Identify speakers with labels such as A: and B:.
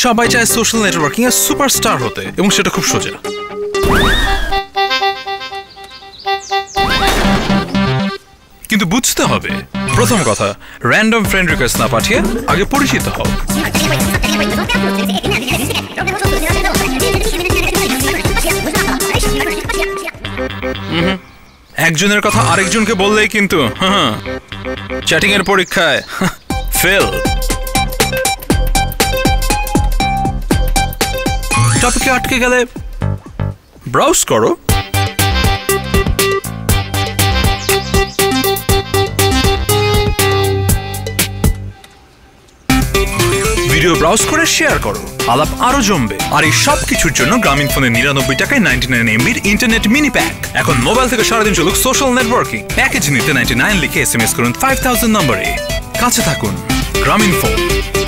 A: সবাই চায় social networking এর সুপারস্টার হতে, এবং সেটা খুব সোজা। কিন্তু বুঝতে হবে, প্রথম কথা, র্যান্ডম ফ্রেন্ড রিকোয়েস্ট না পাঠিয়ে আগে পরিচিত হও। একজনের কথা আরেকজনকে বললেই কিন্তু চ্যাটিং এর পরীক্ষায় ফেল। টপিকে আটকে গেলে ব্রাউজ করো। ভিডিও ব্রাউজ করে শেয়ার করো, আলাপ আরো জমবে। আর এই সব কিছুর জন্য গ্রামীণ ফোনে 99 টাকায় 99 MB ইন্টারনেট মিনি প্যাক। এখন মোবাইল থেকে সারাদিন চলুক সোশ্যাল নেটওয়ার্কিং। প্যাকেজ নিতে 99 লিখে SMS করুন 5000 নম্বরে। কাছে থাকুন গ্রামীণ ফোন।